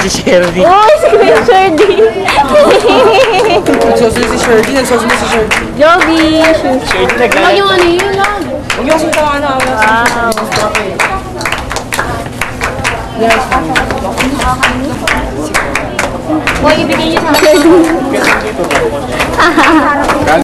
Si Sherdie. Oh, si Sherdie. Nagsusunod si Sherdie. Nagsusunod si Sherdie. Jovi. Huwag yung ano yun lang. Huwag yung kasing tawa na. Wow. Huwag ibigay yun ha.